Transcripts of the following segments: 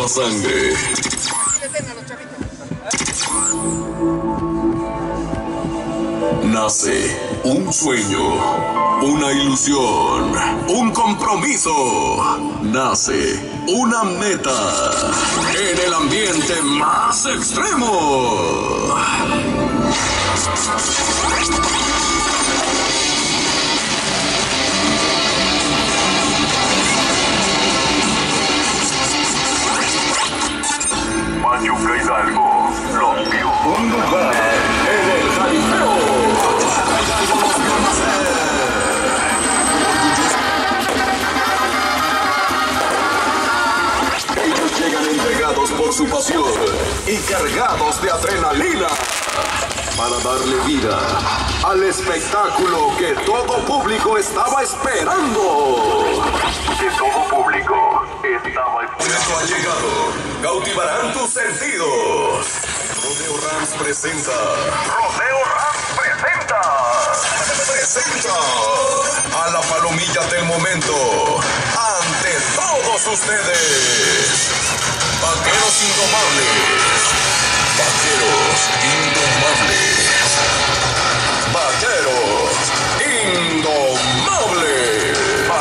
nueva sangre. Nace un sueño, una ilusión, un compromiso. Nace una meta en el ambiente más extremo. Pachuca Hidalgo, los vio. Un lugar en el Jalifeo. Ellos llegan entregados por su pasión y cargados de adrenalina para darle vida al espectáculo que todo público estaba esperando. Que todo público estaba esperando. Esto ha llegado. Cautivarán tus sentidos. Rodeo Rams presenta. Rodeo Rams presenta. Presenta a la palomilla del momento. Ante todos ustedes. Vaqueros indomables. Vaqueros indomables. Vaqueros indomables.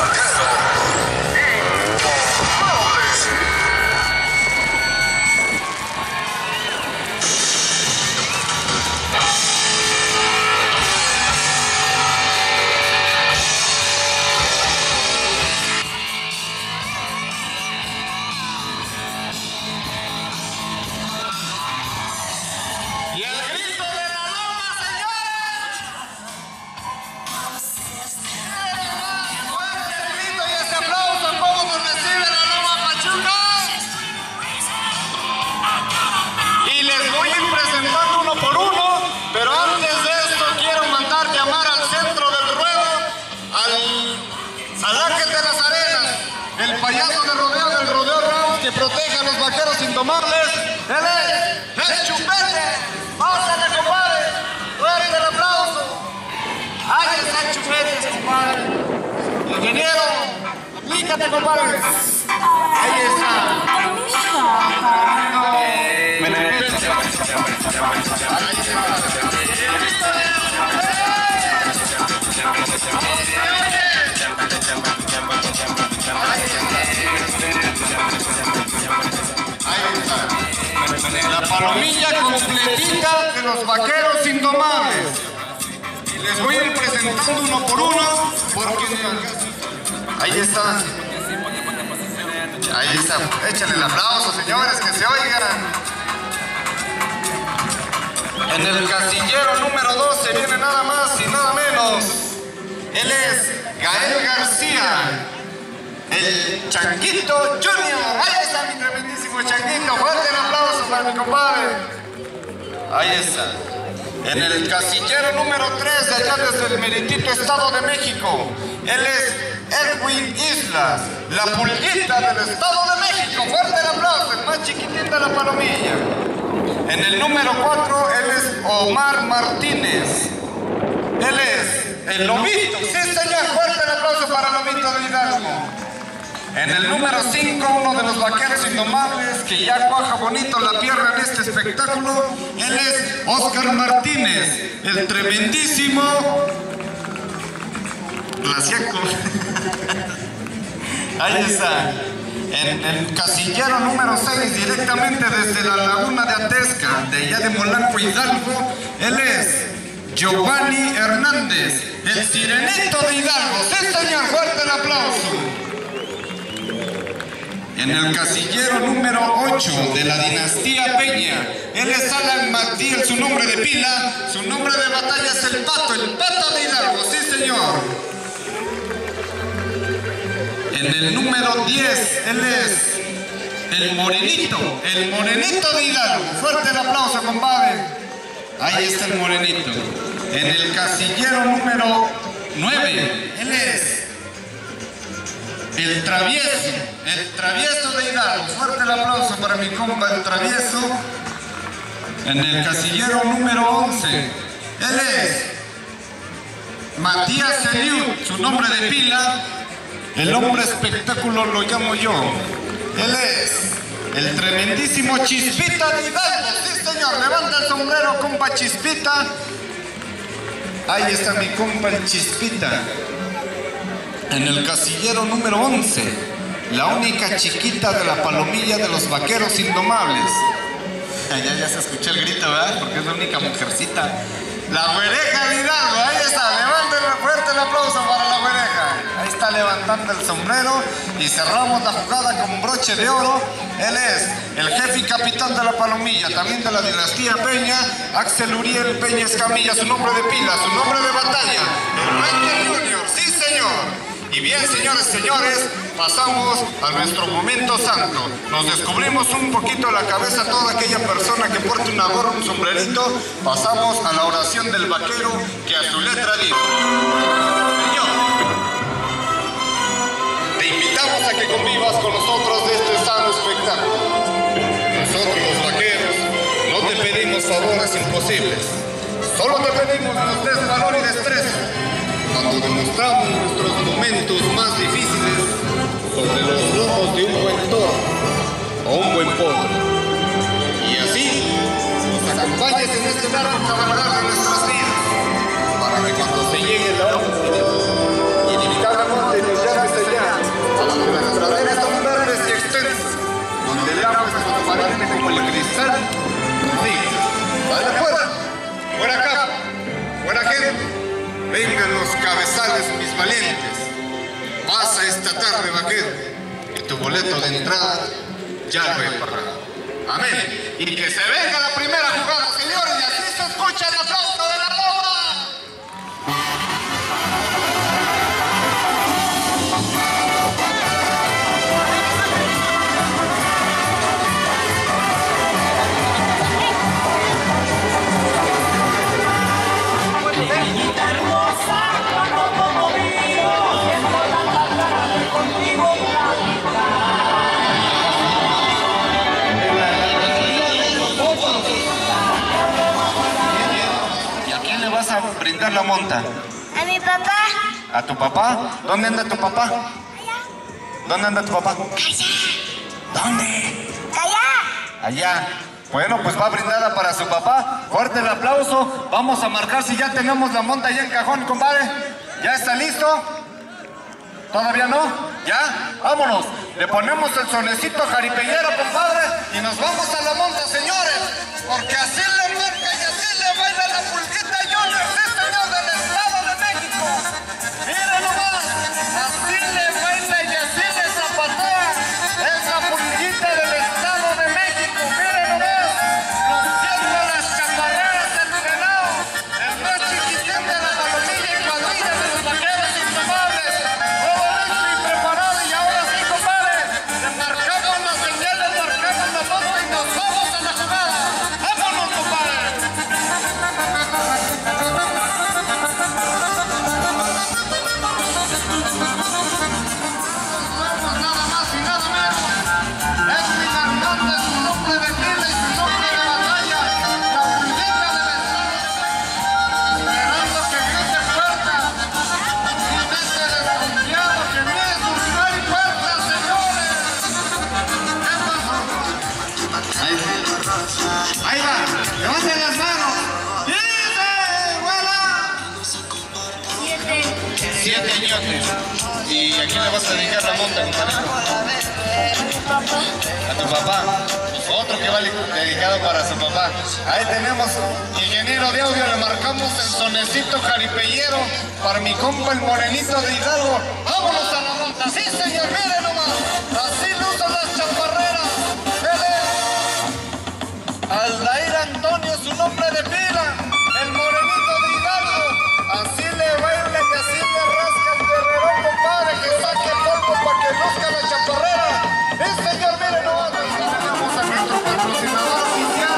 El payaso de rodeo del Rodeo Rams que protege a los vaqueros indomables. Él es Chupete. Pásale, compadre. Fuerte el aplauso. Ahí está Chupete, compadre. Ingeniero, aplícate, compadre. Ahí está. La palomilla completita de los vaqueros indomables. Y les voy a ir presentando uno por uno porque ahí está. Ahí está. Échenle el aplauso, señores, que se oigan. En el casillero número 12 viene nada más y nada menos. Él es Gael García, el Changuito Junior. Ahí está mi tremendísimo Changuito. Fuerte el aplauso para mi compadre. Ahí está. En el casillero número 3 de allá desde el meritito Estado de México. Él es Edwin Islas, la pulguita del Estado de México. Fuerte el aplauso, el más chiquitín de la palomilla. En el número 4 él es Omar Martínez. Él es el Lomito. Sí, señor, fuerte el aplauso para el Lomito de Hidalgo. En el número 5, uno de los vaqueros indomables que ya cuaja bonito la pierna en este espectáculo. Él es Oscar Martínez, el tremendísimo Glaciaco. Ahí está. En el casillero número 6, directamente desde la laguna de Atesca, de allá de Molanco, Hidalgo, él es Giovanni Hernández, el Sirenito de Hidalgo. Sí, señor, fuerte el aplauso. En el casillero número 8 de la dinastía Peña, él es Alan Matiel, su nombre de pila, su nombre de batalla es el Pato de Hidalgo. Sí, señor. En el número 10, él es el Morenito de Hidalgo. Fuerte el aplauso, compadre. Ahí está el Morenito. En el casillero número 9, él es el Travieso de Hidalgo. Fuerte el aplauso para mi compa, el Travieso. En el casillero número 11, él es Matías Eliud, su nombre de pila. El hombre espectáculo lo llamo yo. Él es el tremendísimo Chispita de Hidalgo. Sí, señor, levanta el sombrero, compa Chispita. Ahí está mi compa el Chispita. En el casillero número 11, la única chiquita de la palomilla de los vaqueros indomables. Ya se escuchó el grito, ¿verdad? Porque es la única mujercita. La güereja de Hidalgo, ahí está, levanten fuerte el aplauso para la güereja. Ahí está levantando el sombrero y cerramos la jugada con broche de oro. Él es el jefe y capitán de la palomilla, también de la dinastía Peña, Axel Uriel Peña Escamilla, su nombre de pila, su nombre de batalla, el Ranger Junior, sí señor. Y bien, señores, pasamos a nuestro momento santo. Nos descubrimos un poquito la cabeza a toda aquella persona que porte una gorra, un sombrerito. Pasamos a la oración del vaquero que a su letra dijo: Señor, te invitamos a que convivas con nosotros de este sano espectáculo. Nosotros los vaqueros no te pedimos favores imposibles. Solo te pedimos que nos des valor y destreza cuando demostramos nuestros momentos más difíciles sobre los lomos de un buen toro o un buen potro. Y así nos acompañes en este largo caminar de nuestras vidas, para que cuando se llegue la hora inevitablemente nos llames allá, a las praderas tan verdes y extensas, donde el agua es transparente como el cristal, nos digas: ¡Vale fuera! ¡Fuera acá! ¡Fuera gente! Vengan los cabezales, mis valientes. Pasa esta tarde, vaquero, que tu boleto de entrada ya lo he pagado. Amén. Y que se venga la primera jugada, señores, y así se escucha el aplauso de la Roma. Brindar la monta. A mi papá. ¿A tu papá? ¿Dónde anda tu papá? Allá. ¿Dónde anda tu papá? Allá. ¿Dónde? Allá. Allá. Bueno, pues va brindada para su papá. Fuerte el aplauso. Vamos a marcar si ya tenemos la monta ya en cajón, compadre. ¿Ya está listo? ¿Todavía no? ¿Ya? Vámonos. Le ponemos el sonecito jaripellero, compadre, y nos vamos a la monta, señores. Porque así le marca y así le baila la pulguita Junior, sí señor, del Estado de México. Mira nomás, así le baila y así le zapatea esa pulguita del Estado de México. Mira nomás, luciendo las chaparreras del venado, el más chiquitín de la palomilla y cuadrilla de los vaqueros indomables. Todo listo y preparado, y ahora sí, compadre, le marcamos la señal, le marcamos la monta y nos vamos a la jugada. ¡Vámonos, compadre! Nada más y nada menos. Este cantante es su nombre de pila y su nombre de batalla, la pulguita del Estado. Esperando que grite fuerte, y desde el desconfiado que viene su rival y fuerza, señores. ¿Qué pasó? Ahí va, levanten las manos. ¡Dice, ¡vuela! 7 ñotes. ¿Y a quién le vas a dedicar la monta, compadre? A tu papá. Pues otro que va dedicado para su papá. Ahí tenemos, ingeniero de audio, le marcamos el sonecito jaripellero para mi compa el morenito de Hidalgo. ¡Vámonos a la monta! ¡Sí, señor! ¡Mire nomás! Así lucen las chaparreras. Él es Aldair Antonio, su nombre de pila, el morenito de Hidalgo. Así le baila y así le rasca el guerrero, compadre, que saque el polvo para que luzca la chaparrera. ¡Sí, señor! ¡Mire nomás! Tenemos a nuestro patrocinador oficial,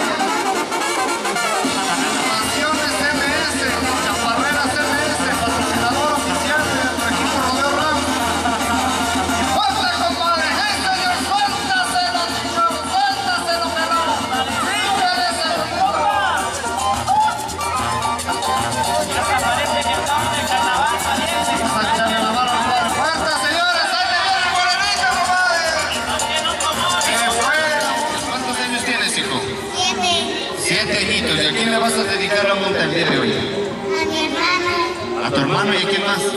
Naciones MS, Chaparreras MS, patrocinador oficial de nuestro equipo Rodeo Ram. ¡Fuerte, compadre! ¡Sí, señor! ¡Suéltaselo, señor! ¡Suéltaselo, pelón! ¡Bríncaleselo! ¡Fuerte, señores! ¡Ahí le viene el morenito, compadre! ¡Qué bueno! le vas a dedicar la monta el día de hoy? A mi hermana. ¿A tu hermano y a quién más?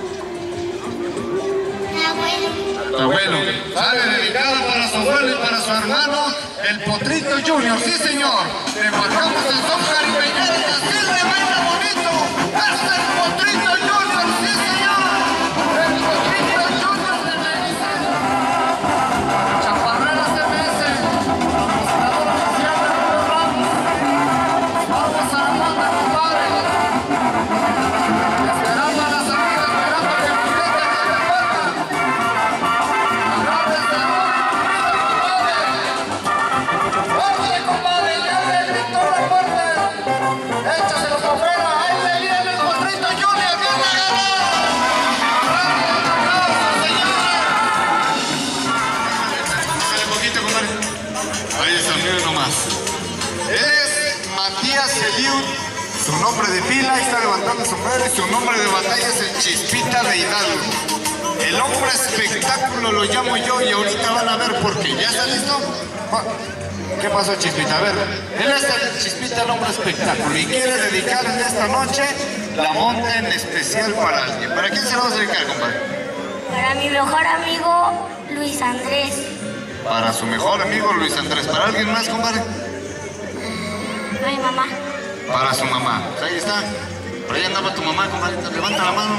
Mi abuelo. Tu abuelo. Sale dedicado para su abuelo y para su hermano, el Potrito Junior. Sí, señor. Le marcamos el son caribeñero y así le baila bonito. Es el Potrito Junior. Sí, señor. El Potrito Junior de Medicina. Chaparreras MS. Patrocinador oficial de Julio Ramos. Vamos a la banda, compadre. Esperando a las amigas, esperando que el cliente esté de vuelta. Agárrense la mano, compadre. ¡Órale, compadre! ¡Ya le gritó la fuerte! ¡Échaselo por fuera! ¡Ahí le viene el Potrito Junior! ¡Viene a ganar! ¡Bravo, señores! Dale poquito, compadre. Ahí está, miren nomás. Es Matías Eliud, su nombre de pila, ahí está levantando el sombrero, y su nombre de batalla es el Chispita de Hidalgo. El hombre espectáculo lo llamo yo, y ahorita van a ver por qué. ¿Ya está listo? ¿Qué pasó, Chispita? A ver, él es el Chispita, el hombre espectáculo, y quiere dedicar en esta noche la monta en especial para alguien. ¿Para quién se la vas a dedicar, compadre? Para mi mejor amigo, Luis Andrés. Para su mejor amigo Luis Andrés. ¿Para alguien más, compadre? A mi mamá. Para su mamá. Pues ahí está. Por ahí andaba tu mamá, compadre. Levanta la mano.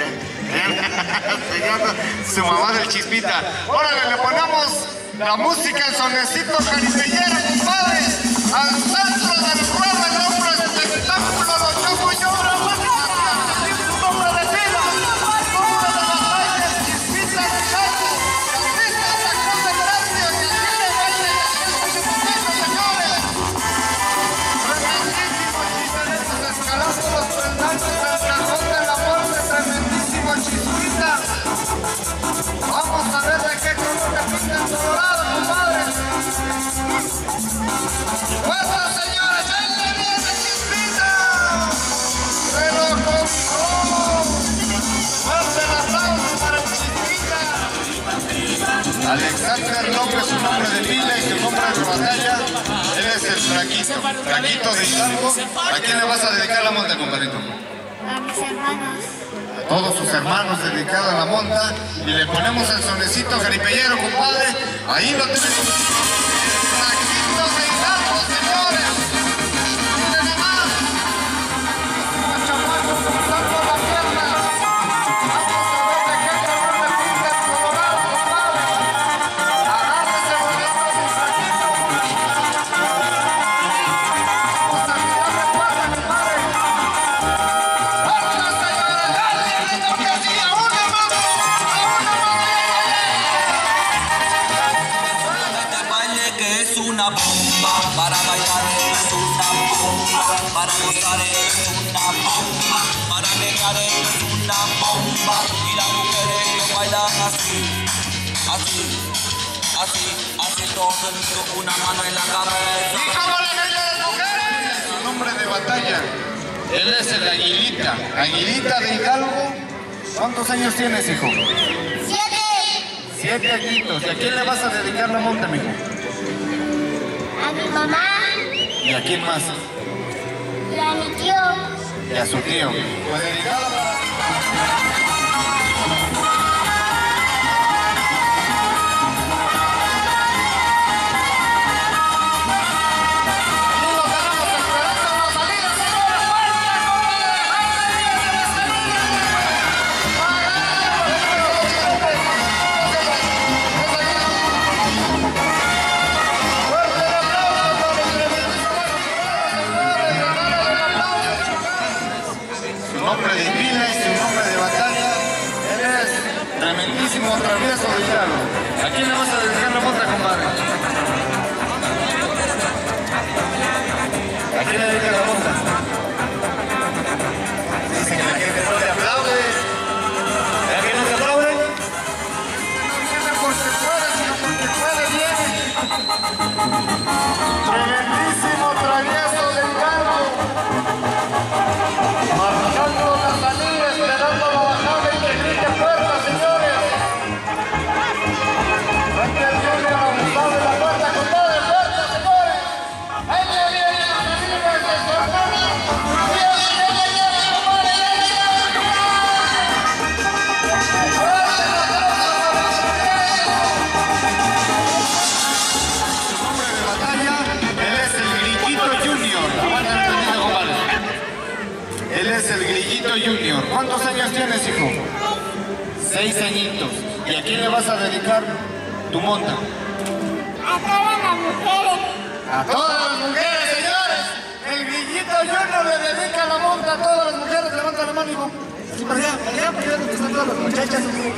Su mamá del Chispita. Órale, le ponemos la música, el sonecito caribeñero, compadre. Al centro del ruedo, el hombre espectáculo, lo llamo yo. Su nombre de pila, su nombre de batalla, el Chispita de Hidalgo. Y así está la Cruz de Gracia, que así le baila y así es su momento, señores. Tremendísimo Chispita, escalando los pendantes del cajón de la muerte, tremendísimo Chispita. Vamos a ver de qué color le pinta el colorado, compadre. ¡Bueno, señores! ¡Ahí le viene Chispita! ¡Se lo compró! ¡Fuerte el aplauso para el Chispita! Alexander López, su nombre de pila y su nombre de batalla. Él es el Flaquito, Flaquito de Hidalgo. ¿A quién le vas a dedicar la monta, compadrito? A mis hermanos. A todos sus hermanos dedicado a la monta, y le ponemos el sonecito jaripellero, compadre. Ahí lo tenemos. Flaquito de Hidalgo, señores. Miren nomás. Los chamacos cruzando la pierna. Vamos a ver de qué color le pinta el colorado, compadre. Agárrese bonito, mi Flaquito. Vamos a tirarle fuerte, compadre. ¡Vámonos, señores! ¡Dale, Lito, que sí! ¡A una mano! ¡A una mano! Este baile que es una bomba, para bailar es una bomba, para gozar es una bomba, para negar es una bomba, y las mujeres lo bailan así, así, así, así todo el mundo, una mano en la cabeza. ¿Y cómo le baila a las mujeres? Su nombre de batalla. Él es el Aguilita. Aguilita de Hidalgo. ¿Cuántos años tienes, hijo? 7. 7 añitos. ¿Y a quién le vas a dedicar la monta, mijo? A mi mamá ¿Y a quién más? y a mi tío. Y a su tío. Pues dedicada para... nombre de pila y su nombre de batalla. Él es tremendísimo travieso de Hidalgo. ¿A quién le vas a dedicar la monta, compadre? ¿A quién le dedicas la monta? Dice que la gente no le aplaude. ¿A quién no te aplaude? No viene porque puede, sino porque puede viene. Tremendísimo travieso de Hidalgo. Marcando la salida, esperando la bajada y que grite puerta, señores. Aquí el Junior abusado de la puerta, compadre, puerta, señores. Ahí le viene la salida, Changuito Junior. ¿Cuántos años tienes, hijo? 6 añitos. ¿Y a quién le vas a dedicar tu monta? A todas las mujeres. A todas las mujeres, señores. El Grillito Junior le dedica la monta a todas las mujeres. Levanta la mano, hijo. Sí, para allá, donde están todas las muchachas.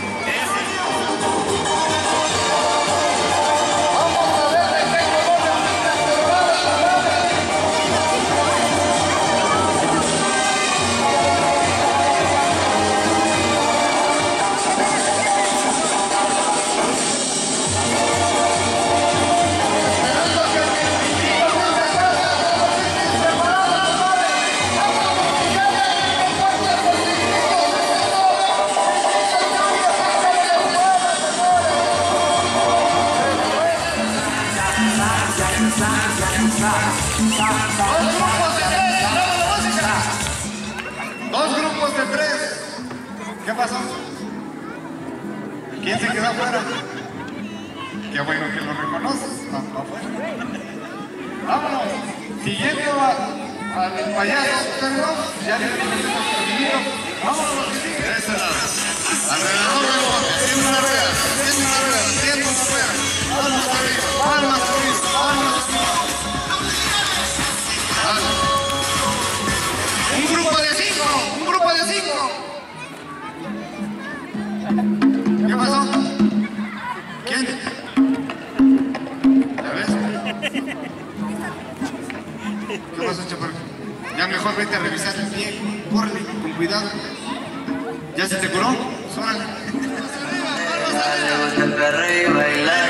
Dos grupos de 3. ¿Qué pasó? ¿Quién se quedó afuera? Qué bueno que lo reconoces. Vámonos. Siguiendo al payaso, ya le dimos. Vámonos los que siguen. De ese lado. Alrededor del bote. Tiene una rueda. Palmas arriba. Un grupo de 5. ¿Qué pasó? ¿Quién? ¿Ya ves? ¿Qué pasó, chaparro? Ya mejor vete a revisar el pie. Córrele, con cuidado. ¿Ya se te curó? Órale. Le gusta el perro y bailar.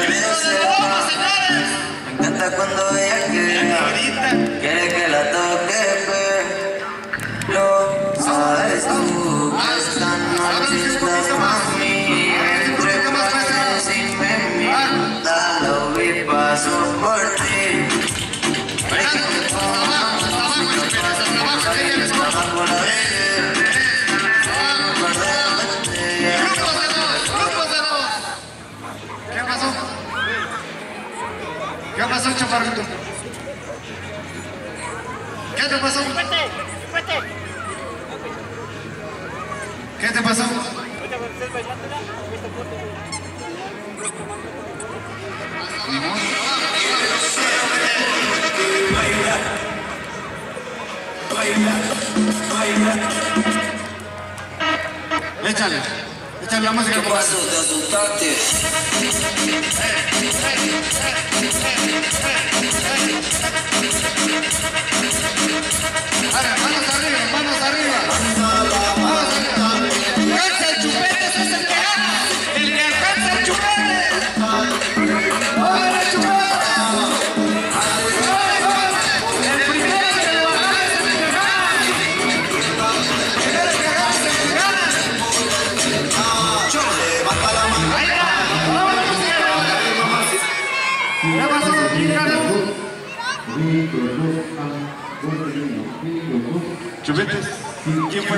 Me encanta cuando ella quiere que la toque, pero sabes tú que esta noche estás mami. Entre pases y me manda, lo vi paso por ti. ¿Qué pasó, chaparrito? ¿Qué te pasó? ¿Qué te pasó? Ni modo. Échale la música. ¿Qué pasó? ¿Te asustaste? Manos arriba. ¡Alcanza el chupete! ¡Ese es el que gana! ¡El que alcanza el chupete! ¡Ahora el chupete! El primero que lo alcanza es el que gana. Levanta la mano. Ahí va. ¿Qué pasó? ¿Quién ganó? ¿Chupetes? ¿Quién fue?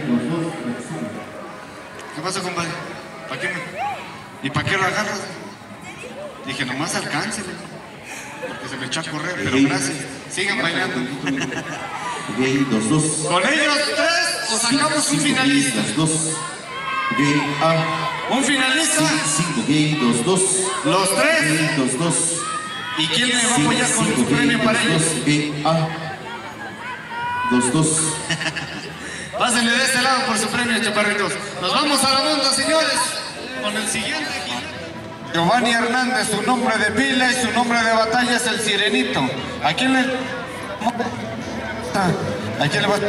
¿Qué pasó, compadre? ¿Para qué ¿Y para qué lo agarras? Dije, nomás alcáncele. Porque se me echó a correr, pero gracias. Sigan bailando. Gay 2-2. Con ellos 3 o sacamos un finalista. 2. Gay A. ¿Un finalista? 5 gay 2-2. Los 3. Gay 2-2. ¿Y quién me va a apoyar con su premio para ellos? Gay A. 2-2. Pásenle de este lado por su premio, chaparritos. Nos vamos a la monta, señores. Con el siguiente. Giovanni Hernández, su nombre de pila y su nombre de batalla es el Sirenito. ¿A quién le...? ¿A quién le va a...?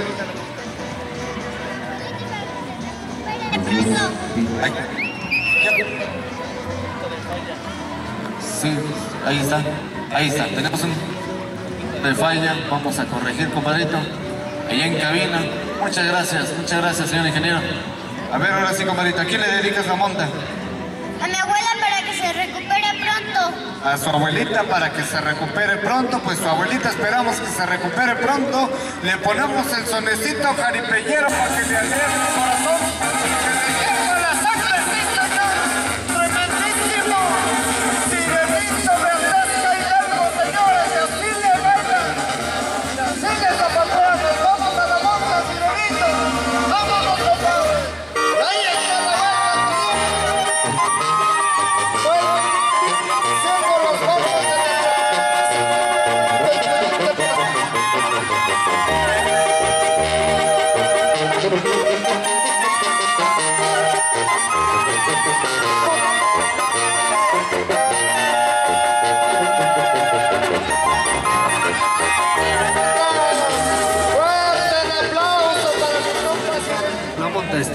Sí, ahí está, tenemos un de falla, vamos a corregir, compadrito, allá en cabina. Muchas gracias, señor ingeniero. A ver, ahora sí, compadrito, ¿a quién le dedicas la monta? A mi abuela para que se recupere pronto. A su abuelita para que se recupere pronto, pues su abuelita esperamos que se recupere pronto. Le ponemos el sonecito jaripeñero para que le alegre el corazón. ¡Que le lleve la sangre, sí, señor! ¡Tremendísimo! ¡Sirenito de Azteca Hidalgo, señores! ¡Y así le bailan! ¡Y así le zapatean! ¡Vamos a la monta, Sirenito! ¡Vamos!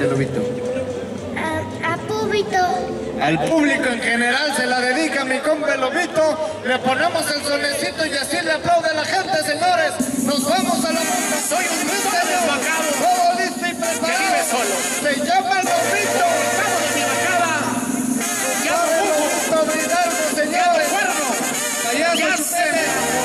este lobito? A Púbito. Al público en general se la dedica mi compa el lobito. Le ponemos el sonecito y así le aplaude la gente, señores. Nos vamos a la monta. Soy un misterio. Todo listo y preparado. Se llama el lobito. Señores, allá ustedes,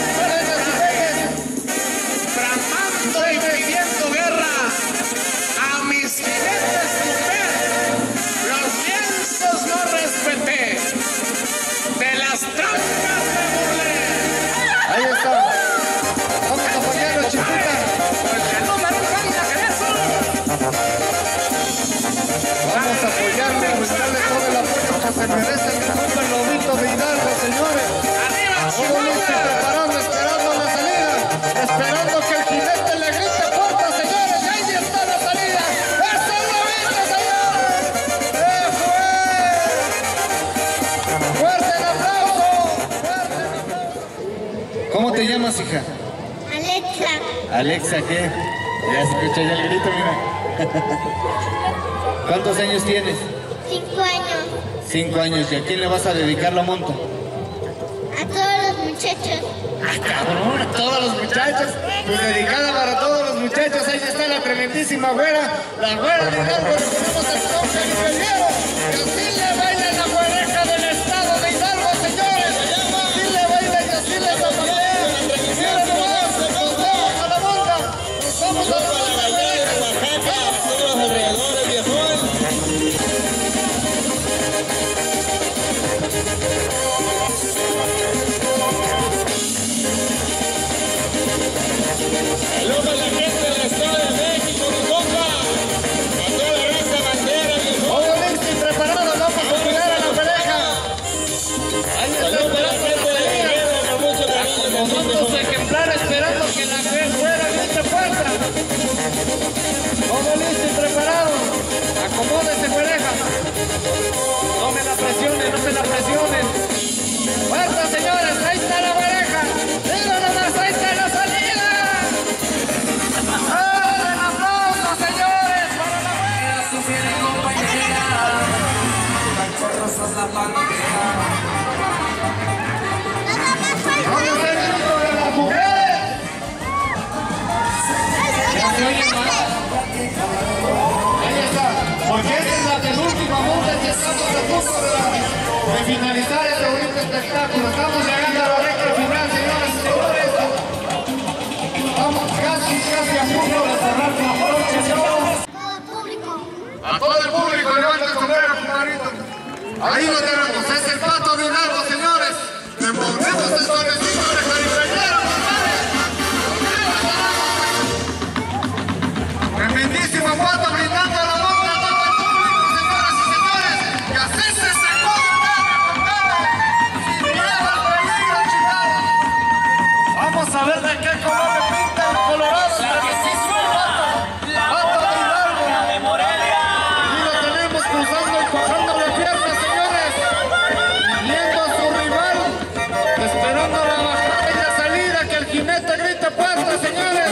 tramando y pidiendo guerra a mis jinetes tumbé, los lienzos no respeté, de las trancas me burlé. ahí está. Vamos a apoyarlo, chiquita. El número canta que eso. Vamos a apoyarle, a buscarle todo el apoyo que se merece el compa el lobito de Hidalgo, señores. Todo listo y preparando, esperando la salida. Esperando que el jinete le grite puerta, señores. Ahí está la salida. ¡Es el lobito, señores! ¡Eso es! ¡Fuerte el aplauso! ¡Fuerte el aplauso! ¿Cómo te llamas, hija? Alexa. Alexa, ¿qué? Ya se escucha ya el grito, mira. ¿Cuántos años tienes? 5 años. 5 años. ¿Y a quién le vas a dedicar la monta? A todos los muchachos. ¡Ah, cabrón! A todos los muchachos. Pues dedicada para todos los muchachos. Ahí está la tremendísima güera. La güera de Hidalgo. Le ponemos el toque y peleero. Y así le baila la güereja del estado de Hidalgo, señores. Así le baila y así le zapalea. Miren nomás, nos vamos a la monta. Nos vamos a la monta. Saludos a la gente del Estado de México, mi compa, a toda la raza bandera, mi Todo listo y preparado, vamos a cuidar a la pareja. Ahí está esperando la salida. Con muchos ejemplares esperando que la fuera grite puerta. Todo listo y preparado. Acomódese, pareja. No me la presionen, no se la presionen. Puerta, señores, ahí está la pareja. Mira nomás, ahí está la salida. ¡El aplauso, señores! Para la buena. Su fiel compañera, con rosas la pantera. Vamos a ver el grito de las mujeres. Ya se oye más. Ahí está. Porque esta es la penúltima monta que estamos a punto de finalizar este bonito espectáculo. Estamos llegando a la recta final, señoras y señores. Vamos casi a punto de cerrar con la broche de oro. Todo público. A todo el público, levanta su mano, compadrito. Ahí lo tenemos, es el pato de Hidalgo, señores. Le ponemos el sonecito de caribeñero, compadre. Tremendísimo pato brindando la monta a todo el público, señoras y señores. Y así se secó de nada, compadre. Sin miedo al peligro, chingado. Vamos a ver de qué color le pinta el colorado. Tremendísimo pato. Pato de Hidalgo. Y lo tenemos cruzando y bajando la pierna, señores. Viendo a su rival. Esperando la bajada y la salida. Que el jinete grite puerta, señores.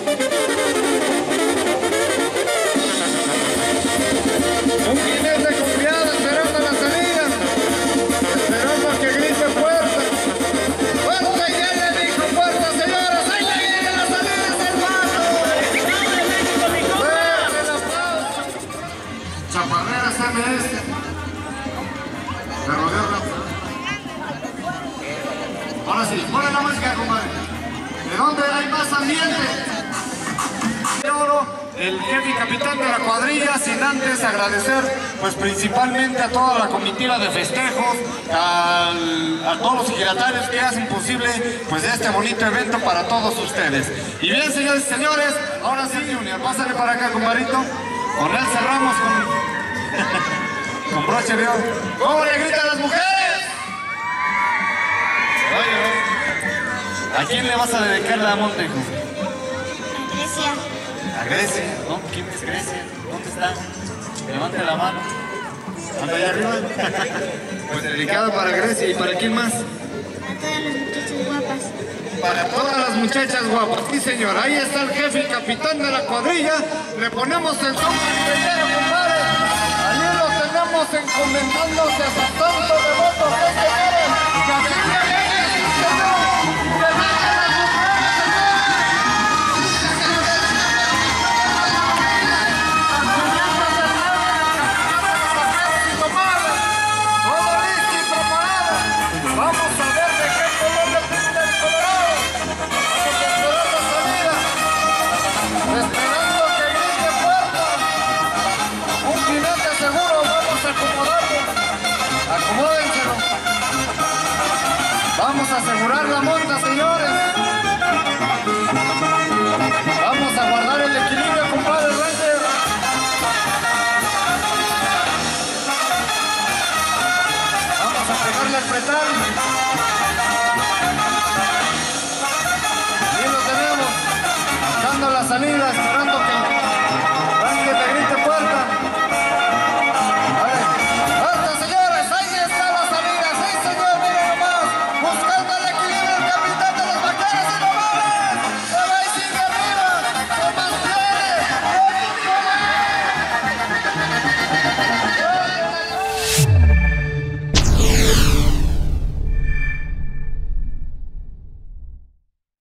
Un jinete confiado esperando la salida. Esperando a que grite puerta. Puerta y ya le dijo puerta, señores. Ahí le viene la salida, es el pato. Fuerte el aplauso. Chaparreras MS. Se rodeó rápido. Ahora sí, pone la música, compadre. ¿De dónde hay más ambiente? De oro, el jefe y capitán de la cuadrilla, sin antes agradecer, pues principalmente a toda la comitiva de festejos, a todos los ejidatarios que hacen posible, pues este bonito evento para todos ustedes. Y bien, señores y señores, ahora sí, Junior, pásale para acá, compadrito. Con él cerramos con broche de oro. ¿Cómo le gritan las mujeres? ¿A quién le vas a dedicar la monta, hijo? Grecia. A Grecia. ¿No? ¿Quién es Grecia? ¿Dónde está? Levante la mano. ¿Anda allá arriba? Pues dedicada para Grecia. ¿Y para quién más? A todas las muchachas guapas. para todas las muchachas guapas. Sí, señor, ahí está el jefe y capitán de la cuadrilla. Le ponemos el son manigueñero, compadre. Allí lo tenemos encomendándose a su santo devoto, señores. Que así que venga, sí, señor. Que vengan a sus vamos a ver de qué color le pinta el colorado. Vamos a esperar la salida. Esperando que grite fuerte. Un jinete seguro. Vamos a acomodarlo. Acomódenselo. Vamos a asegurar la monta, señores. Vamos a guardar el equilibrio, compadre Ranger. Vamos a pegarle el pretal. Ahí lo tenemos, dando la salida,